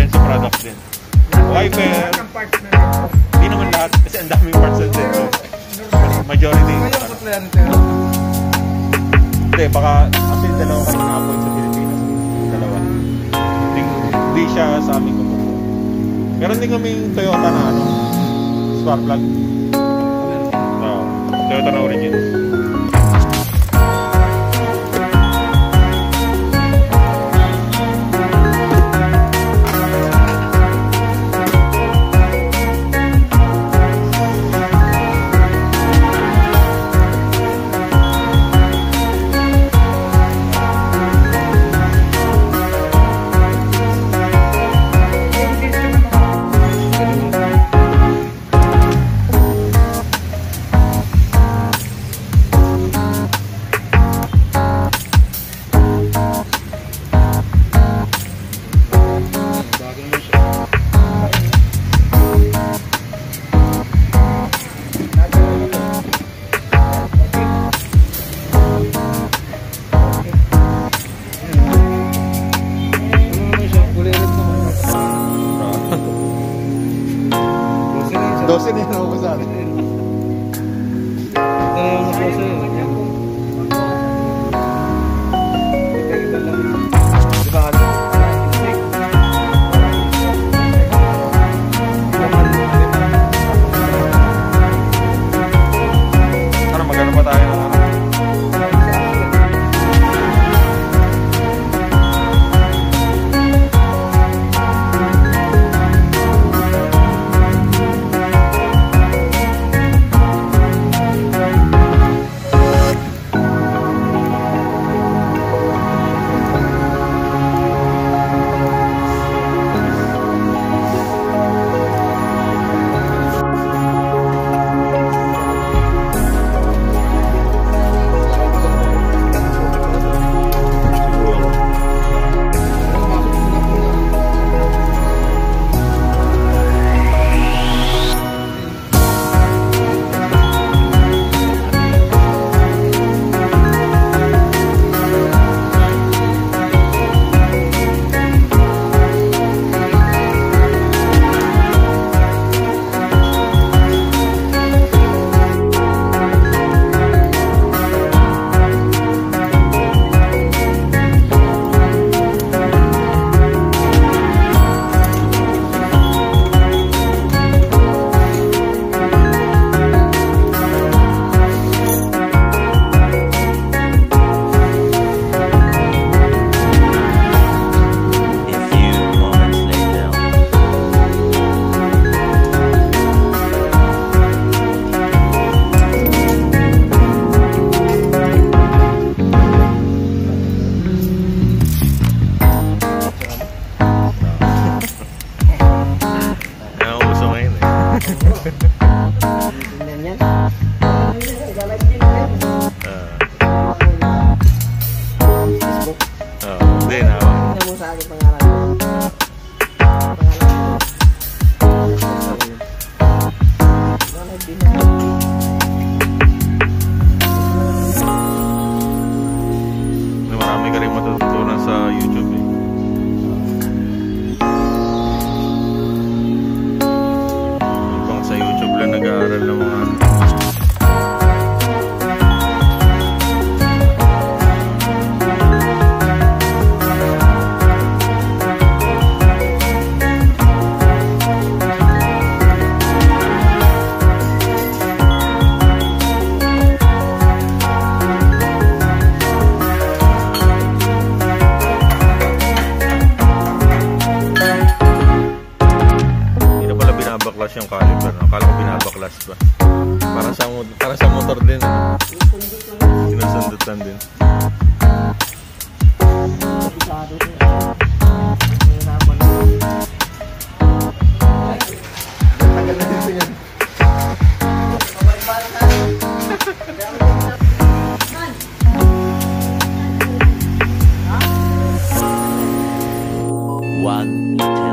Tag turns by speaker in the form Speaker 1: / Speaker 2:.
Speaker 1: Denso product din. Wiper. Hindi naman lahat kasi ang daming parts ng Denso. Majority. Hindi, baka kasi dalawa kami na-appoint sa Pilipinas. Dalawa. Hindi siya sa amin kumukuha. Meron din kaming Toyota na spark plug. Toyota na origin. Dosen na ako sa atin. Marami ka rin matututunan sa YouTube eh. Ibang sa YouTube lang nag-aaral ng mga baklas yung caliper. Akala ko binabaklas ba? Para sa motor din. Sinusundutan din.
Speaker 2: One